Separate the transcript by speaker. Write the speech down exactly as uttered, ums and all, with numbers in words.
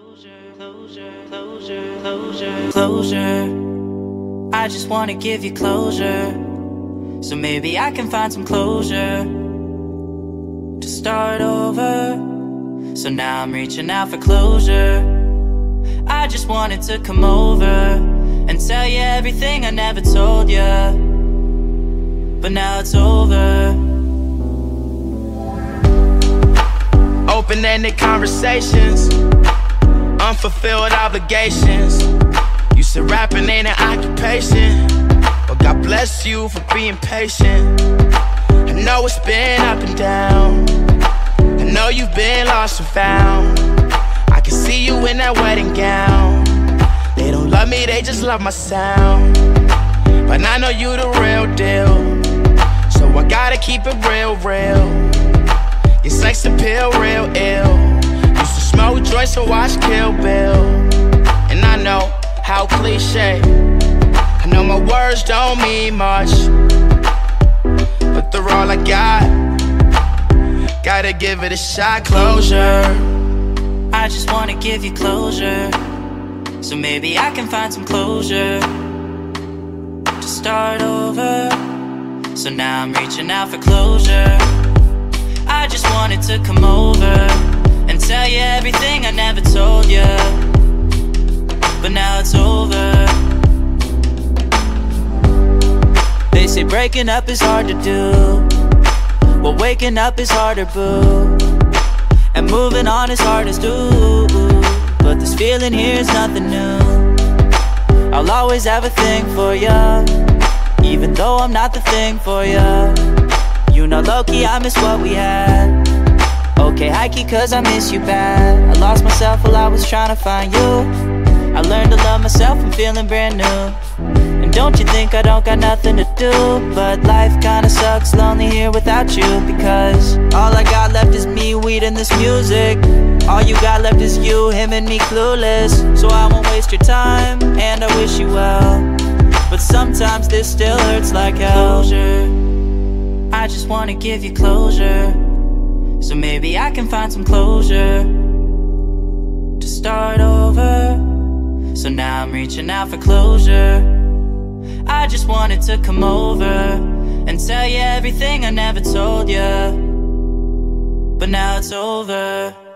Speaker 1: Closure, closure, closure, closure, closure. I just wanna give you closure, so maybe I can find some closure to start over. So now I'm reaching out for closure. I just wanted to come over and tell you everything I never told you, but now it's over.
Speaker 2: Open-ended conversations, unfulfilled obligations. You said rapping ain't an occupation, but God bless you for being patient. I know it's been up and down, I know you've been lost and found. I can see you in that wedding gown. They don't love me, they just love my sound. But I know you the real deal, so I gotta keep it real, real. Your sex appeal real ill. Used to smoke joints and watch Kill Bill. And I know how cliche, I know my words don't mean much, but they're all I got. Gotta give it a shot. Closure.
Speaker 1: I just wanna give you closure, so maybe I can find some closure to start over. So now I'm reaching out for closure. I just wanted to come over and tell you everything I never told you, but now it's over. They say breaking up is hard to do, well waking up is harder, boo. And moving on is hard as do, but this feeling here is nothing new. I'll always have a thing for ya, even though I'm not the thing for ya. You know low-key I miss what we had. Okay, high-key cause I miss you bad. I lost myself while I was trying to find you. I learned to love myself, I'm feeling brand new. And don't you think I don't got nothing to do, but life kinda sucks, lonely here without you. Because all I got left is me, weed, and this music. All you got left is you, him, and me clueless. So I won't waste your time, and I wish you well, but sometimes this still hurts like hell. Closure. I just wanna give you closure, so maybe I can find some closure to start over. So now I'm reaching out for closure. I just wanted to come over and tell you everything I never told you, but now it's over.